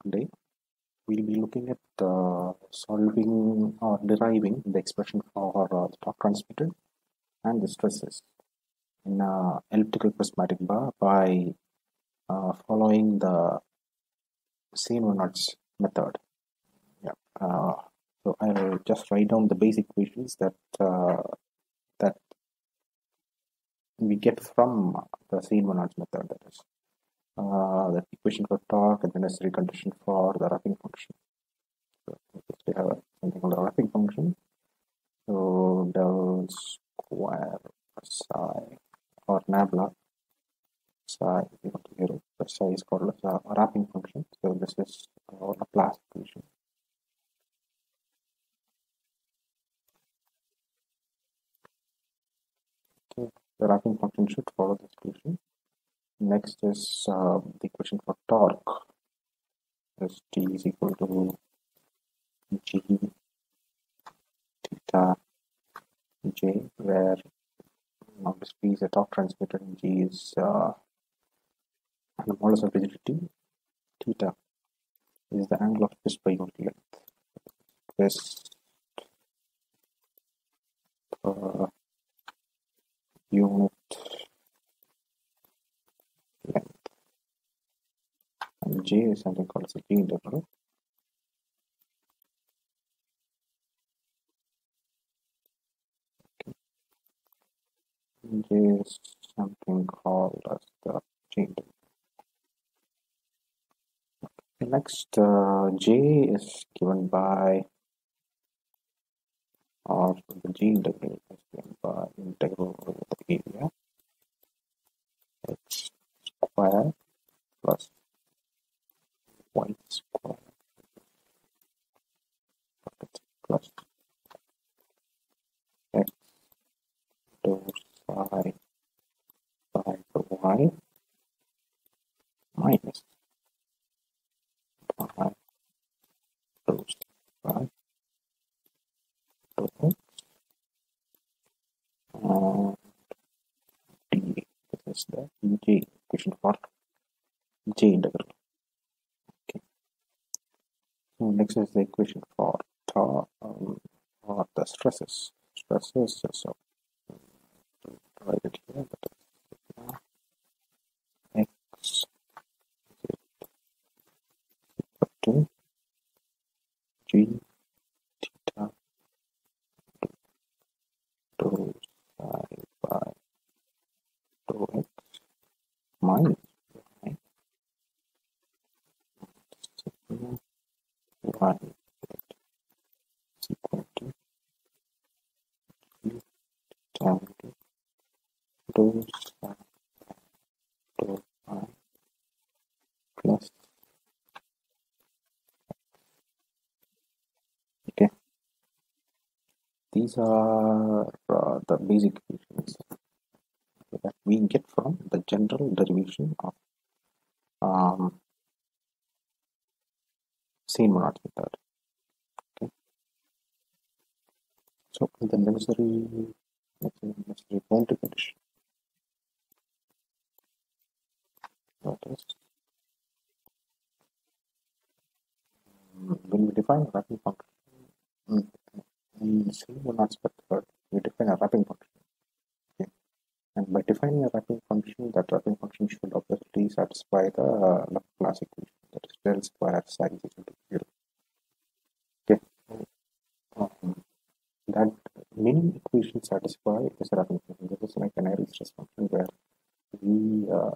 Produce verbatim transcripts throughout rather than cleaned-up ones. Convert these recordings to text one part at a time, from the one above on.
Today we'll be looking at uh, solving or deriving the expression for uh, the torque transmitted and the stresses in uh, elliptical prismatic bar by uh, following the Venant's method. Yeah. Uh, so I'll just write down the basic equations that uh, that we get from the Venant's method. That is uh, the equation for torque and the necessary condition for the wrapping function. So we have something called the wrapping function. So del square psi or nabla psi equal to zero. The psi is called as a wrapping function. So this is our Laplace equation. Okay, the wrapping function should follow this equation. Next is uh, the equation for torque. Is T is equal to G theta J, where obviously is a torque transmitted and G is uh, the modulus of rigidity. Theta is the angle of twist by unit length. Twist per unit length. And J is something called as a G integral. J is something called as the G integral. Next, uh, J is given by, or the G integral is given by integral over the area x square plus y square plus x dou psi by y minus y dou psi dou x and d. This is the J equation for J integral. Okay. So next is the equation for tau, um, for the stresses. Stresses. So write it here. That is x equal to G theta dou psi by dou x minus y y is equal to G theta dou psi dou phi plus. Okay, these are uh, the basic equations that we get from the general derivation of um, Venant method. Okay, so the necessary necessary boundary condition, that is, um, when we define a wrapping function in Venant's method, we define a wrapping function. Okay, and by defining a wrapping function, that wrapping function should obviously satisfy the uh, Laplace equation, that is del square psi is equal to zero. Okay, um, that many equations satisfy this wrapping function. This is like an Airy stress function where we uh,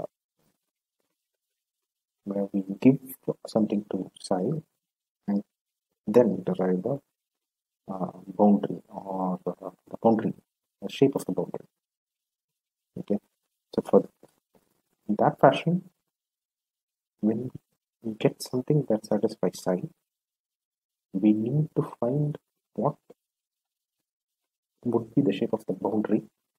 where we give something to psi and then derive the uh, boundary or the, the boundary, the shape of the boundary. Okay, so for in that fashion, when we get something that satisfies psi, we need to find what would be the shape of the boundary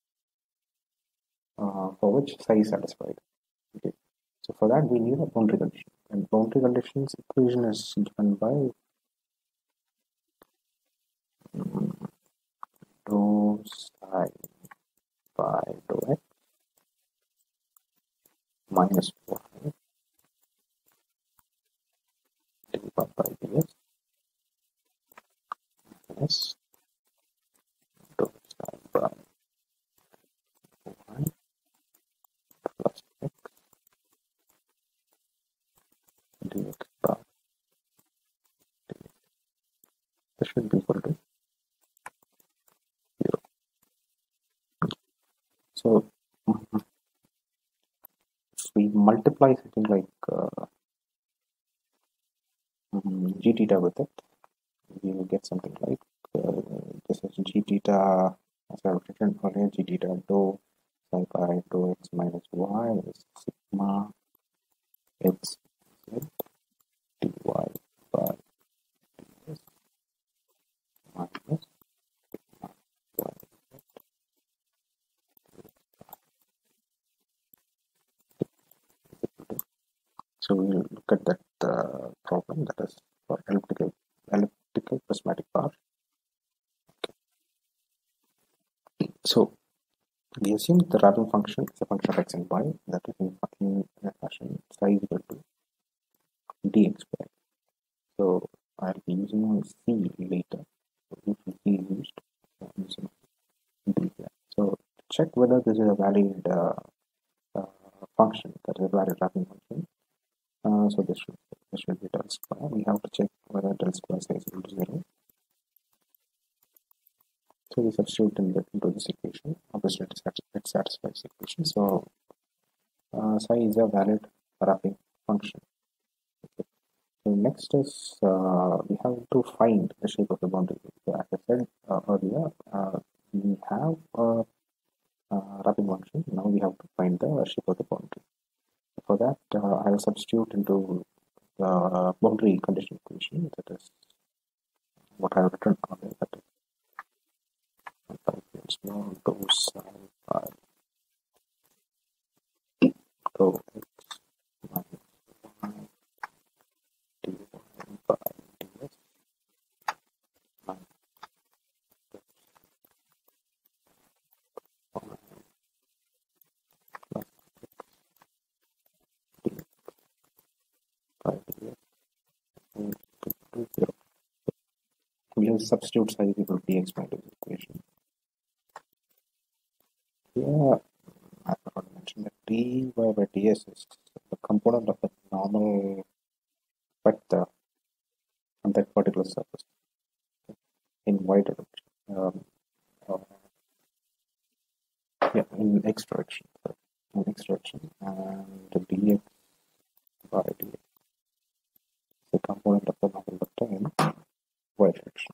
uh, for which psi is satisfied. Okay, so for that we need a boundary condition, and boundary conditions equation is given by um, dou psi by dou x minus y should be equal to zero. So mm-hmm. if we multiply something like uh, mm, g theta with it, we will get something like uh, this is g theta, as I written earlier, g theta dou psi pi dou x minus y is sigma x z dy by s minus y. So we'll look at that uh, problem, that is for elliptical elliptical prismatic bar. Okay. So we assume the wrapping function is a function of x and y, that is in fucking fashion psi is equal to dx squared. So I'll be using c later. So if c is used, I'm using d here. So to check whether this is a valid uh, uh, function, that is a valid wrapping function. Uh, so this should this should be del square. We have to check whether del square is equal to zero. So we substitute in the, into this equation. Obviously, it satisfies the equation. So uh, psi is a valid wrapping function. Okay. So next is uh, we have to find the shape of the boundary. So as I said uh, earlier, uh, we have a, a wrapping function. Now we have to find the shape of the boundary. For that, uh, I will substitute into the boundary condition equation. That is what I have written earlier. That is small dou psi pi dou x minus y dy by dx minus y plus x dy by dx is equal to zero. We have substitute psi is equal to dx by this equation. Here, I forgot to mention that dy by ds is the component of the normal vector on that particular surface in y direction. Um, uh, yeah, in x direction. Sorry, in x direction, and the dx by dx is the component of the normal vector in y direction.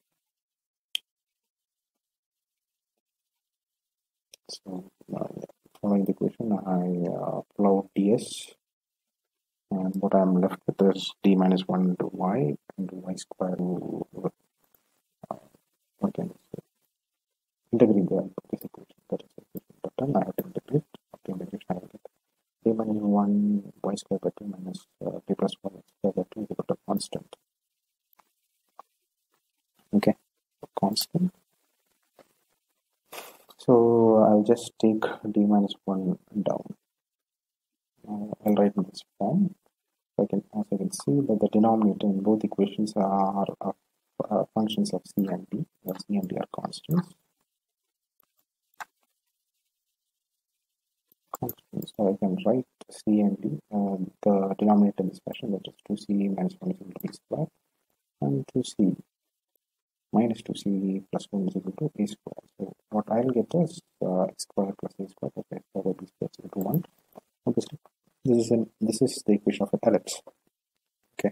So, uh, yeah, following the equation, I uh, pull out ds, and what I'm left with is d minus one into y into y square. Uh, what can I say? Integrate the this equation. That is the equation. But then I have to integrate. After integration, I will get d minus one y square by two minus uh, d plus one square by two is equal to constant. Okay, constant. So I'll just take d minus one down. Uh, I'll write in this form. I can, as I can see that the denominator in both equations are uh, uh, functions of c and d, where c and d are constants. Constants. So I can write c and d, uh, the denominator in this fashion, that is two c minus one is equal to b square, and two c minus two c plus one is equal to a square. So what I'll get is uh, x square plus a square plus a square by b square is equal to one. Obviously, this is an this is the equation of an ellipse. Okay.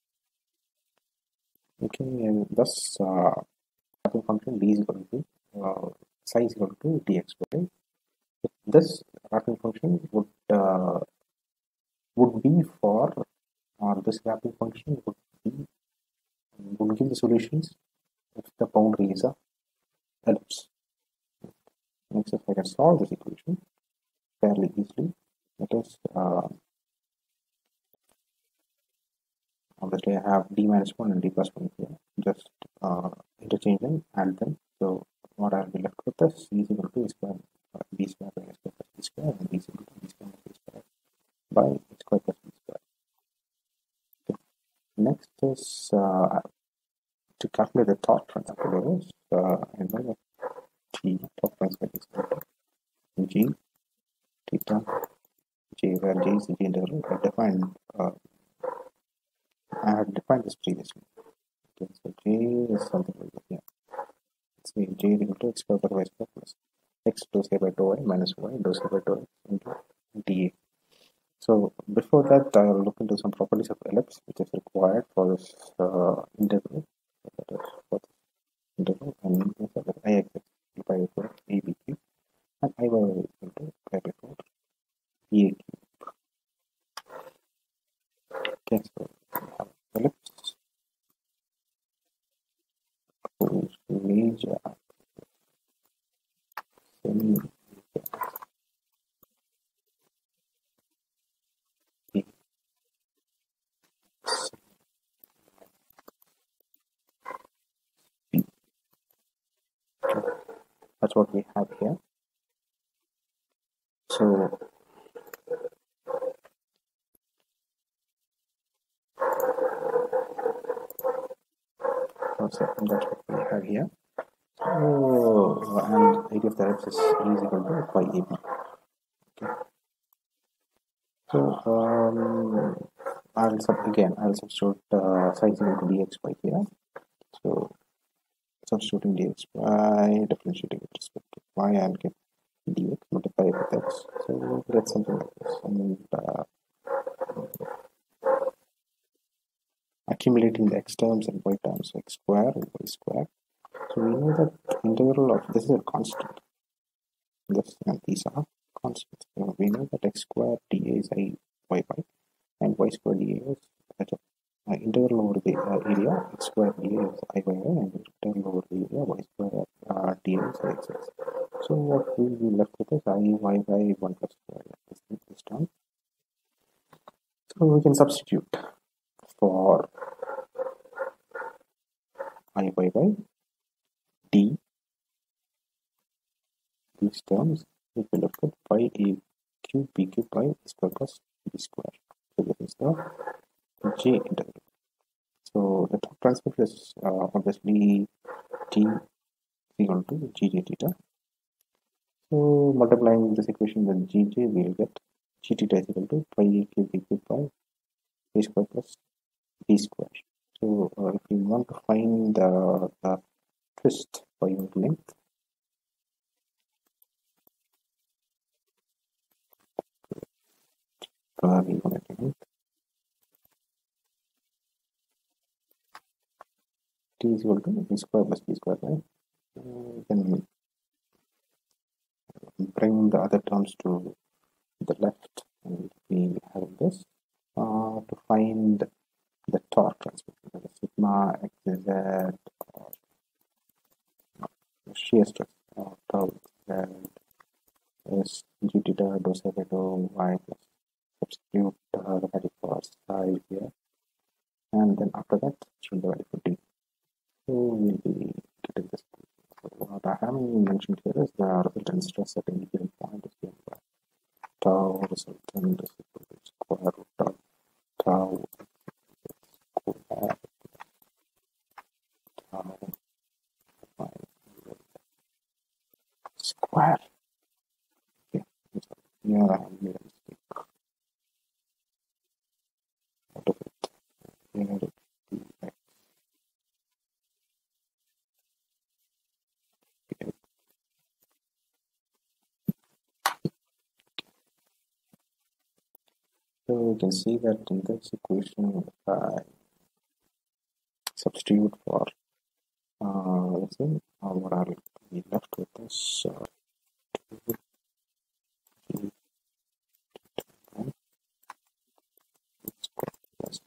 Okay, and thus uh, wrapping function d is equal to uh, psi is equal to dx square. This wrapping function would uh, would be for or this wrapping function would be would give the solutions if the boundary is a ellipse. Next, if I can solve this equation fairly easily, that is uh, obviously I have d minus one and d plus one here. Just uh, interchange them, add them. So what I'll be left with is c is equal to a square uh, b square by a square plus b square, and b is equal to b square minus a square by a square plus b square. Okay. Next is uh, to calculate the torque transfer is uh, I know that g torque transfer is equal to g theta j, where j is the g integral. I defined uh, I had defined this previously. Okay, so j is something J is equal to x square plus y square plus x dou c by dou y minus y dou c by dou x into dA. So before that, I'll look into some properties of ellipse which is required for this uh, integral. So that is for this integral and so that I x by four a b cube and I y is equal to pi by four b a cube. Okay, so we have ellipse whose major semi that's what we have here. So that's what we have here. Oh, and area of the ellipse is equal to pi A B. Okay. So um, I'll sub again I'll substitute uh, size equal to dx by here. So substituting dx by differentiating with respect to y and get dx multiplied with x. So we'll get something like this. And uh, accumulating the x terms and y terms, x square and y square. So we know that integral of this is a constant. This and these are constants. So we know that x square dA is I y by and y square dA is that uh, integral over the uh, area x square dA is I y y and integral over the area y square uh, dA is I x x. So what we will be left with is I y by one plus square this, this term. So we can substitute for I y by d these terms. We will left with pi a cube b cube by square plus b square. So this is the j integral. So the torque transmitter is uh, obviously T equal to Gj theta. So multiplying this equation with Gj, we will get G theta is equal to pi a cube b cube by a square plus b square. So uh, if you want to find the, the twist by unit length, per unit length, T is equal to b square plus b square, right? Uh, then bring the other terms to the left and we have this uh, to find the torque transmitter, that is sigma xz or shear stress or tau xz is g theta dou c by dou y plus substitute uh, the value for psi here and then after that choose the value for d. So we'll be getting this. So what I haven't mentioned here is the resultant stress at any given point is given by tau resultant is equal to square root of tau square tau square. Okay, so here I have made a mistake out of it. Here it is x. So we can see that in this equation, if I substitute for uh, let's say uh, what I'll be left with is uh, two square plus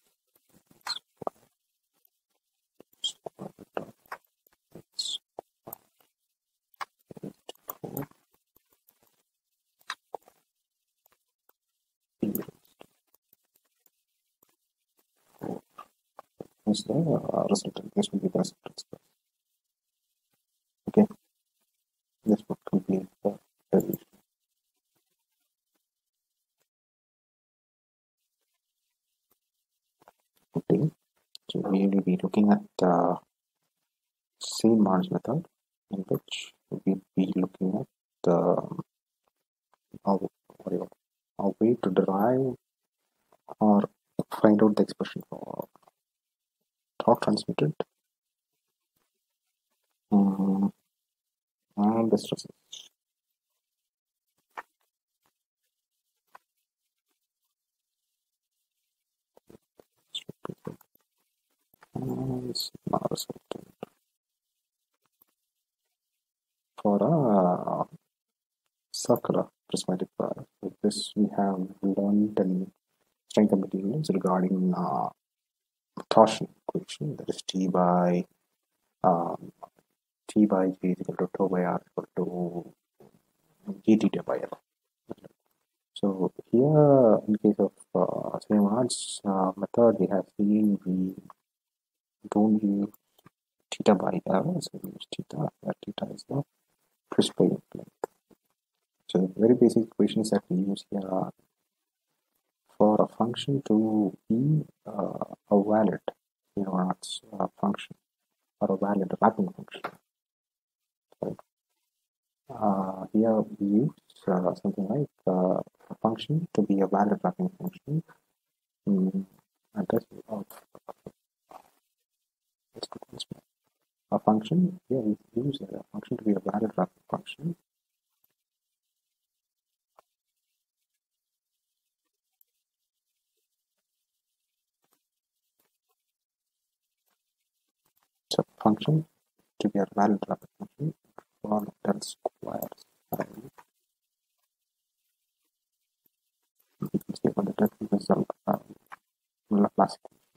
square root of x four is the uh, resultant. This will be the resultant stress. Okay, this would complete the derivation. Okay, so we will be looking at uh, same March method in which we will be looking at the uh, whatever a way to derive or find out the expression for torque transmitted um, and the stresses. And sigma resultant. For a circular prismatic bar, with this we have learned in strength of materials regarding uh, torsion equation, that is T by um, T by G is equal to tau by R equal to G theta by L. So here, in case of uh, same arts uh, method, we have seen we don't use theta by L, so we use theta, where theta is the crystal length. So the very basic equations that we use here are for a function to be uh, a valid Venant uh, function or a valid wrapping function. Right? Uh, here we use uh, something like uh, a function to be a valid wrapping function. Mm, and this of a function here we use a function to be a valid wrapping function. So function to be a valid wrapping function for del squares. You can see what the direct result uh, Laplace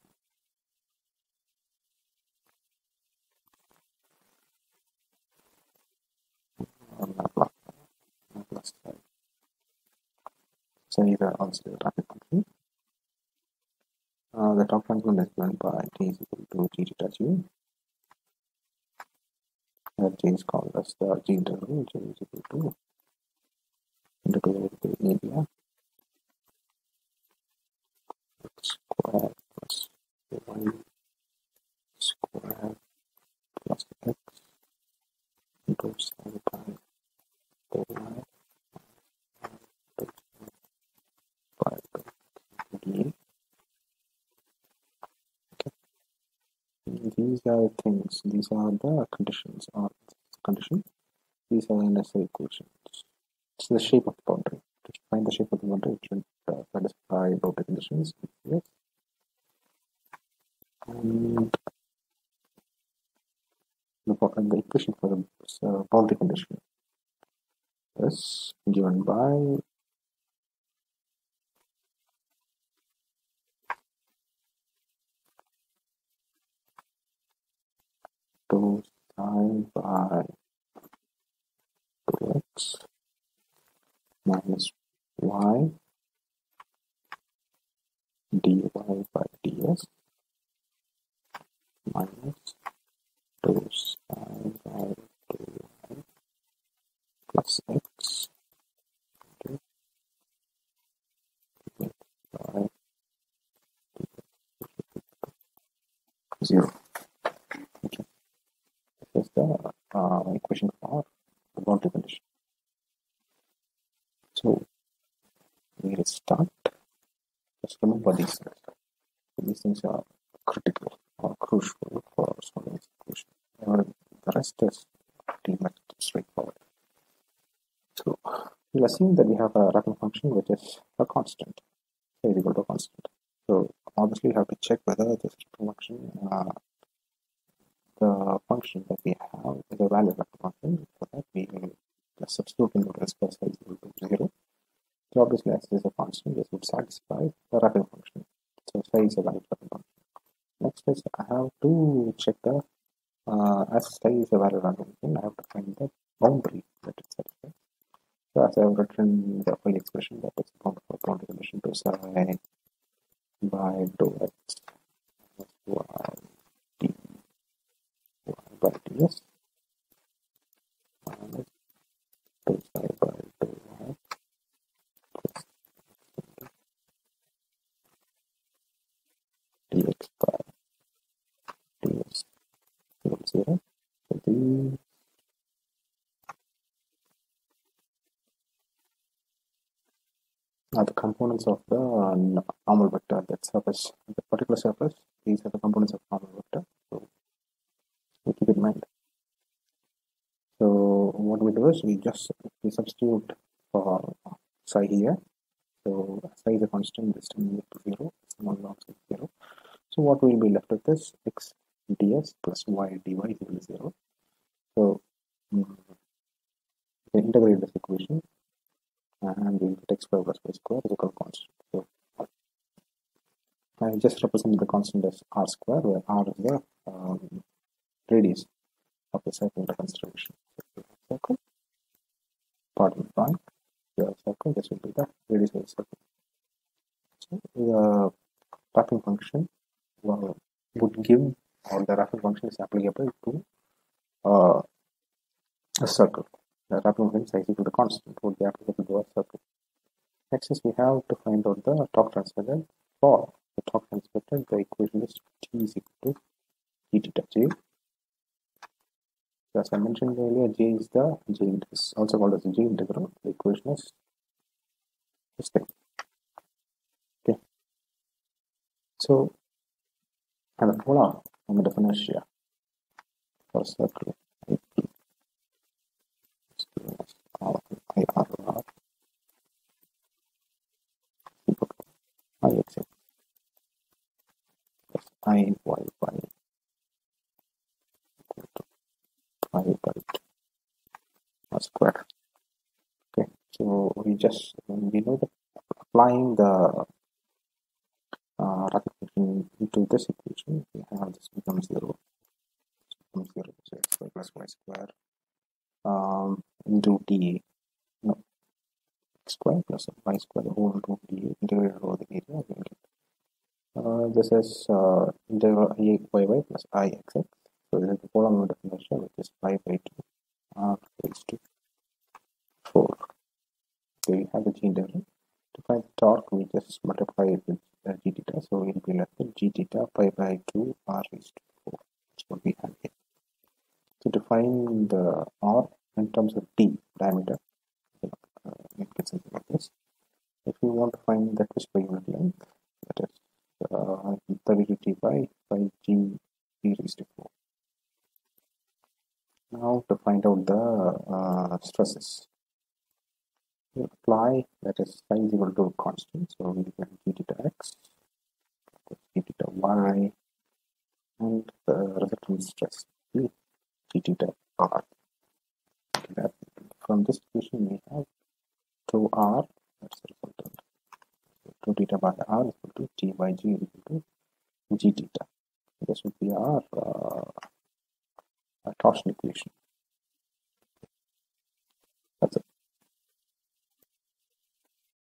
or Laplace Laplace say the also the wrapping function. Uh, the top transform is given by t is equal to g theta g. That g is called as the g interval. G is equal to integral to area x square plus y square plus x into sin pi by y by dA. These are things, these are the conditions or condition. These are the necessary equations. It's the shape of the boundary. To find the shape of the boundary, it should uh, satisfy boundary conditions. Yes. And the, the equation for the uh, boundary condition is given by two sine by two x minus y dy by ds minus two sine by two y plus x by zero. Okay. This is the uh, equation for the boundary condition. So we will start. Just remember these things. These things are critical or crucial for solving this equation. And the rest is pretty much straightforward. So we'll assume that we have a wrapping function which is a constant, is equal to a constant. So obviously you have to check whether this function, uh, the function that we have is a valid wrapping function. For that we will substitute in the space is equal to zero. So obviously as this is a constant, this would satisfy the wrapping function. So psi is a valid wrapping function. Next is I have to check the uh, as psi is a valid wrapping function, I have to find the boundary that it satisfies. So as I have written the early expression, that is bound for boundary condition to psi by dou x y d y by ds minus dou psi by dou y plus dx by ds equals zero. So these are the components of the normal vector, that surface, the particular surface. These are the components of normal vector. So we keep in mind. So what we do is we just we substitute for psi here. So psi is a constant, this time equal to zero, small log is zero. So what will be left with is x ds plus y dy is equal to zero. So um, we integrate this equation and we get x square plus y square is equal to constant. So I just represent the constant as r square, where r is the um, radius of the circle under consideration. So circle, pardon, point, the circle, this will be the radius of the circle. So the wrapping function well, would give, or the wrapping function is applicable to uh, a circle. The wrapping function is equal to the constant would be applicable to a circle. Next is we have to find out the torque transmitted. For the torque transmitted, the equation is T is equal to d theta j. So as I mentioned earlier, j is the j is also called as the j integral. The equation is this thing. Okay. So and the polar moment of inertia for a circle I P is given as R I R R equal to I X X plus I Y Y equal to I by two R square. Okay, so we just we know that applying the uh, rapid function into this equation, we have this becomes zero. This becomes zero. So x square plus y square um, into dA. No, x square plus y square the whole root dA integrated over the area. We get uh, this is uh, integral I Y Y plus I X X. So this is the polar moment of inertia, which is pi by two r raised to four. So we have the g integral. To find the torque, we just multiply it with uh, g theta, so it will be left with g theta pi by two r raised to four. That's what we have here. So to find the r in terms of d diameter, uh, it gets something like this. If you want to find the twist per unit length, that is uh, thirty-two t by by g e raised to four. Now to find out the uh, stresses. We apply, that is psi is equal to constant, so we get g theta x, g theta y, and the resultant stress g theta r. That from this equation we have two r, that's the resultant. two theta by r is equal to t by g is equal to g theta. This would be our uh, torsion equation.